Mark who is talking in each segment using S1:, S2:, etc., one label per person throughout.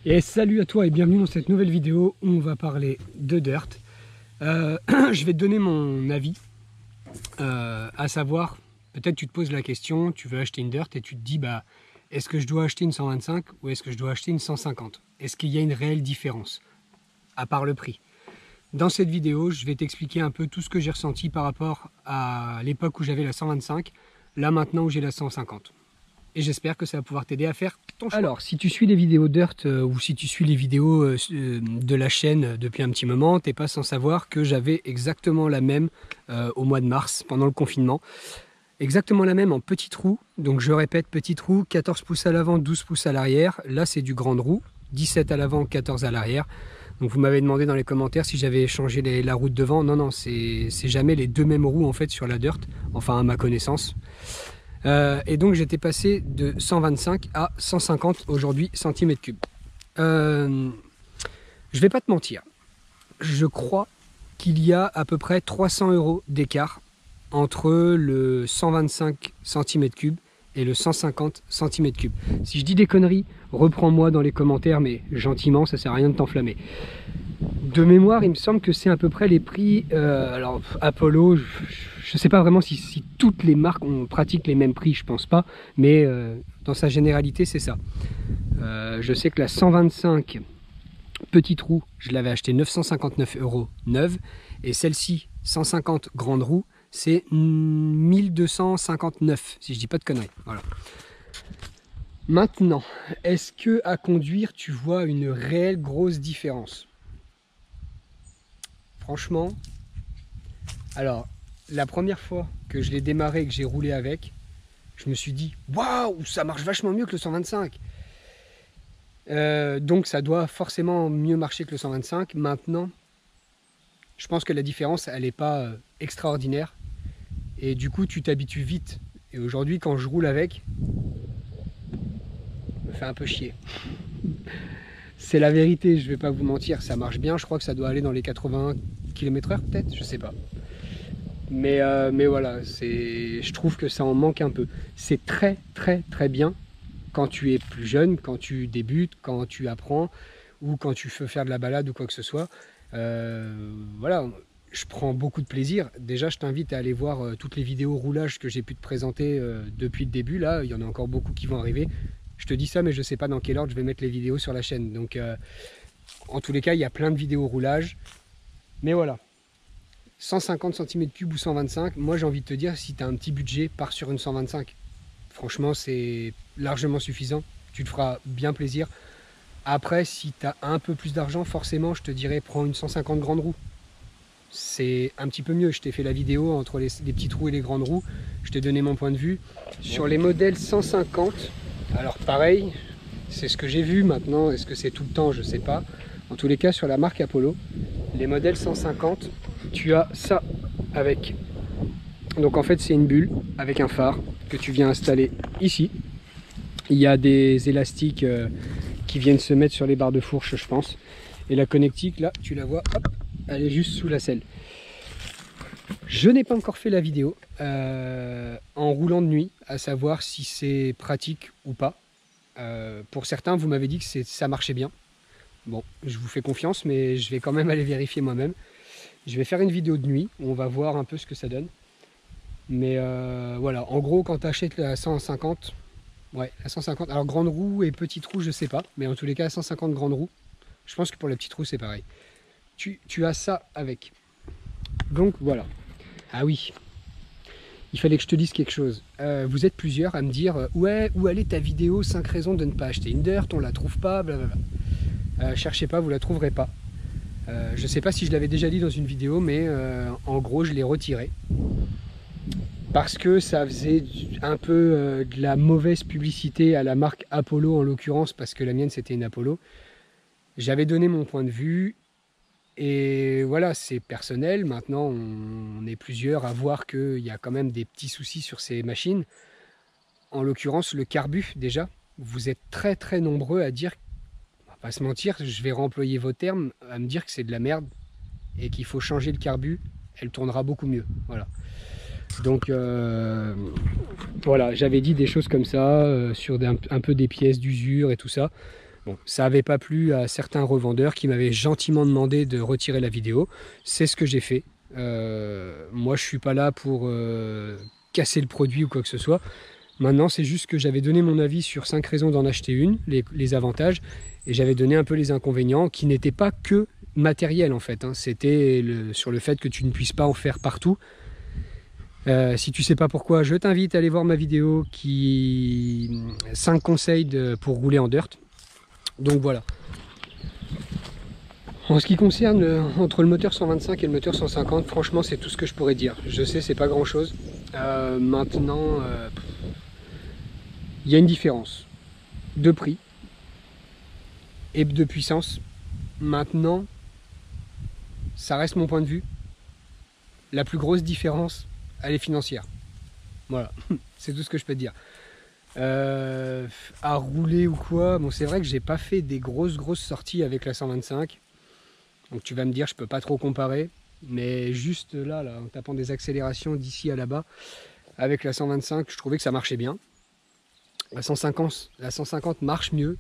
S1: Et salut à toi et bienvenue dans cette nouvelle vidéo où on va parler de dirt. Je vais te donner mon avis, à savoir, peut-être tu te poses la question, tu veux acheter une dirt et tu te dis, bah, est-ce que je dois acheter une 125 ou est-ce que je dois acheter une 150? Est-ce qu'il y a une réelle différence, à part le prix? Dans cette vidéo, je vais t'expliquer un peu tout ce que j'ai ressenti par rapport à l'époque où j'avais la 125, là maintenant où j'ai la 150. Et j'espère que ça va pouvoir t'aider à faire ton choix. Alors, si tu suis les vidéos dirt ou si tu suis les vidéos de la chaîne depuis un petit moment, t'es pas sans savoir que j'avais exactement la même au mois de mars, pendant le confinement. Exactement la même en petite roue. Donc je répète, petite roue, 14 pouces à l'avant, 12 pouces à l'arrière. Là, c'est du grande roue, 17 à l'avant, 14 à l'arrière. Donc vous m'avez demandé dans les commentaires si j'avais changé la roue de devant. Non, non, c'est jamais les deux mêmes roues en fait sur la dirt, enfin à ma connaissance. Et donc j'étais passé de 125 à 150 aujourd'hui centimètres cubes. Je vais pas te mentir, je crois qu'il y a à peu près 300 € d'écart entre le 125 cm3 et le 150 cm3. Si je dis des conneries, reprends-moi dans les commentaires, mais gentiment, ça sert à rien de t'enflammer. De mémoire, il me semble que c'est à peu près les prix. Alors Apollo, je ne sais pas vraiment si toutes les marques pratiquent les mêmes prix, je pense pas, mais dans sa généralité, c'est ça. Je sais que la 125 petite roue, je l'avais acheté 959 € neuve, et celle-ci, 150 grande roue, c'est 1259, si je dis pas de conneries. Voilà. Maintenant, est-ce que à conduire, tu vois une réelle grosse différence? Franchement, alors, la première fois que je l'ai démarré et que j'ai roulé avec, je me suis dit, waouh, ça marche vachement mieux que le 125. Donc ça doit forcément mieux marcher que le 125. Maintenant, je pense que la différence, elle n'est pas extraordinaire. Et du coup, tu t'habitues vite. Et aujourd'hui, quand je roule avec, ça me fait un peu chier. C'est la vérité, je vais pas vous mentir, ça marche bien. Je crois que ça doit aller dans les 80 km/h peut-être, je sais pas. Mais voilà, je trouve que ça en manque un peu. C'est très bien quand tu es plus jeune, quand tu débutes, quand tu apprends ou quand tu veux faire de la balade ou quoi que ce soit. Voilà, je prends beaucoup de plaisir. Déjà, je t'invite à aller voir toutes les vidéos roulage que j'ai pu te présenter depuis le début. Là, il y en a encore beaucoup qui vont arriver. Je te dis ça, mais je ne sais pas dans quel ordre je vais mettre les vidéos sur la chaîne. Donc, en tous les cas, il y a plein de vidéos roulage. Mais voilà, 150 cm3 ou 125, moi j'ai envie de te dire, si tu as un petit budget, pars sur une 125. Franchement, c'est largement suffisant. Tu te feras bien plaisir. Après, si tu as un peu plus d'argent, forcément, je te dirais, prends une 150 grande roue. C'est un petit peu mieux. Je t'ai fait la vidéo entre les petites roues et les grandes roues. Je t'ai donné mon point de vue. Sur les modèles 150, alors pareil, c'est ce que j'ai vu maintenant. Est-ce que c'est tout le temps? Je sais pas. En tous les cas, sur la marque Apollo, les modèles 150, tu as ça avec. Donc en fait, c'est une bulle avec un phare que tu viens installer ici. Il y a des élastiques qui viennent se mettre sur les barres de fourche, je pense. Et la connectique, là, tu la vois, hop, elle est juste sous la selle. Je n'ai pas encore fait la vidéo en roulant de nuit, à savoir si c'est pratique ou pas. Pour certains, vous m'avez dit que ça marchait bien. Bon, je vous fais confiance, mais je vais quand même aller vérifier moi-même. Je vais faire une vidéo de nuit, on va voir un peu ce que ça donne. Mais voilà, en gros, quand tu achètes la 150, ouais, la 150, alors grande roue et petite roue, je sais pas, mais en tous les cas, 150 grande roue, je pense que pour la petite roue, c'est pareil. Tu as ça avec. Donc voilà. Ah oui, il fallait que je te dise quelque chose. Vous êtes plusieurs à me dire, ouais, où elle est ta vidéo 5 raisons de ne pas acheter une dirt, on la trouve pas, blablabla. Cherchez pas, vous la trouverez pas. Je sais pas si je l'avais déjà dit dans une vidéo, mais en gros, je l'ai retiré. Parce que ça faisait un peu de la mauvaise publicité à la marque Apollo en l'occurrence, parce que la mienne c'était une Apollo. J'avais donné mon point de vue et voilà, c'est personnel. Maintenant, on est plusieurs à voir qu'il y a quand même des petits soucis sur ces machines. En l'occurrence, le carbu déjà. Vous êtes très nombreux à dire, on va pas se mentir, je vais réemployer vos termes, à me dire que c'est de la merde et qu'il faut changer le carbu. Elle tournera beaucoup mieux. Voilà. Donc voilà, j'avais dit des choses comme ça sur un peu des pièces d'usure et tout ça. Bon, ça n'avait pas plu à certains revendeurs qui m'avaient gentiment demandé de retirer la vidéo. C'est ce que j'ai fait. Moi, je suis pas là pour casser le produit ou quoi que ce soit. Maintenant, c'est juste que j'avais donné mon avis sur 5 raisons d'en acheter une, les avantages, et j'avais donné un peu les inconvénients, qui n'étaient pas que matériels en fait. Hein. C'était sur le fait que tu ne puisses pas en faire partout. Si tu sais pas pourquoi, je t'invite à aller voir ma vidéo 5 conseils pour rouler en dirt. Donc voilà. En ce qui concerne entre le moteur 125 et le moteur 150, franchement c'est tout ce que je pourrais dire. Je sais, c'est pas grand chose. Maintenant, il y a une différence de prix et de puissance. Maintenant, ça reste mon point de vue. La plus grosse différence, elle est financière. Voilà, c'est tout ce que je peux te dire. À rouler ou quoi, bon c'est vrai que j'ai pas fait des grosses sorties avec la 125. Donc tu vas me dire, je peux pas trop comparer. Mais juste là, en tapant des accélérations d'ici à là-bas, avec la 125, je trouvais que ça marchait bien. La 150 marche mieux.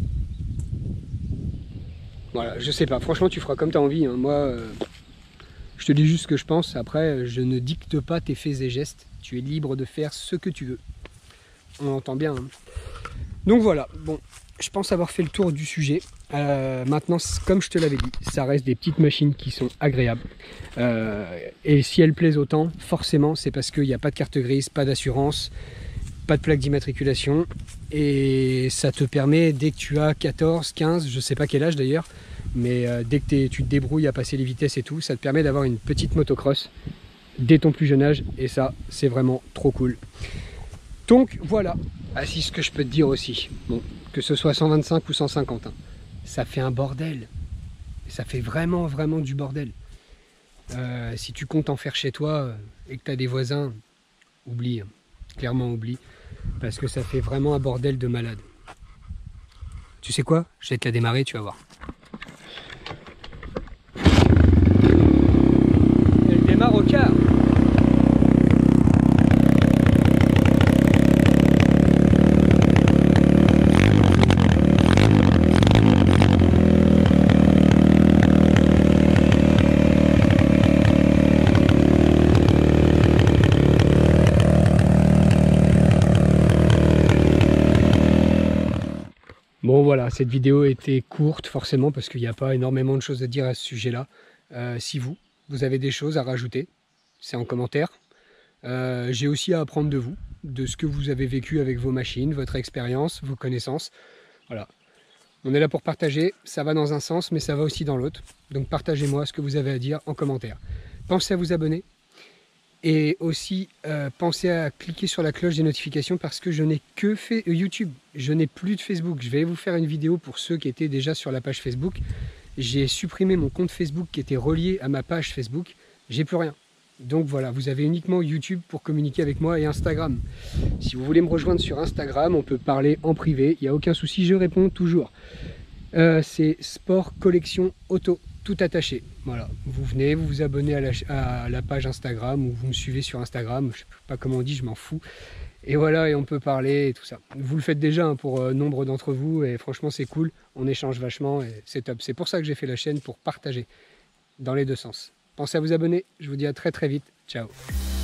S1: Voilà, je sais pas. Franchement, tu feras comme tu as envie. Hein. Moi, je te dis juste ce que je pense. Après, je ne dicte pas tes faits et gestes. Tu es libre de faire ce que tu veux. On entend bien. Hein. Donc voilà. Bon, je pense avoir fait le tour du sujet. Maintenant, comme je te l'avais dit, ça reste des petites machines qui sont agréables. Et si elles plaisent autant, forcément, c'est parce qu'il n'y a pas de carte grise, pas d'assurance, pas de plaque d'immatriculation. Et ça te permet, dès que tu as 14, 15, je sais pas quel âge d'ailleurs, mais dès que tu te débrouilles à passer les vitesses et tout, ça te permet d'avoir une petite motocross dès ton plus jeune âge. Et ça, c'est vraiment trop cool. Donc voilà, c'est ce que je peux te dire aussi. Bon, que ce soit 125 ou 150, hein, ça fait un bordel. Ça fait vraiment du bordel. Si tu comptes en faire chez toi et que tu as des voisins, oublie, hein, clairement oublie, parce que ça fait vraiment un bordel de malade. Tu sais quoi? Je vais te la démarrer, tu vas voir. Elle démarre au quart. Bon voilà, cette vidéo était courte forcément parce qu'il n'y a pas énormément de choses à dire à ce sujet-là. Si vous avez des choses à rajouter, c'est en commentaire. J'ai aussi à apprendre de vous, de ce que vous avez vécu avec vos machines, votre expérience, vos connaissances. Voilà, on est là pour partager, ça va dans un sens mais ça va aussi dans l'autre. Donc partagez-moi ce que vous avez à dire en commentaire. Pensez à vous abonner. Et aussi, pensez à cliquer sur la cloche des notifications parce que je n'ai que fait YouTube. Je n'ai plus de Facebook. Je vais vous faire une vidéo pour ceux qui étaient déjà sur la page Facebook. J'ai supprimé mon compte Facebook qui était relié à ma page Facebook. J'ai plus rien. Donc voilà, vous avez uniquement YouTube pour communiquer avec moi et Instagram. Si vous voulez me rejoindre sur Instagram, on peut parler en privé. Il n'y a aucun souci, je réponds toujours. C'est Sport Collection Auto. Tout attaché, voilà, vous venez, vous vous abonnez à la page Instagram ou vous me suivez sur Instagram, je sais pas comment on dit, je m'en fous, et voilà, et on peut parler et tout ça. Vous le faites déjà hein, pour nombre d'entre vous et franchement c'est cool, on échange vachement et c'est top. C'est pour ça que j'ai fait la chaîne, pour partager dans les deux sens. Pensez à vous abonner, je vous dis à très vite, ciao.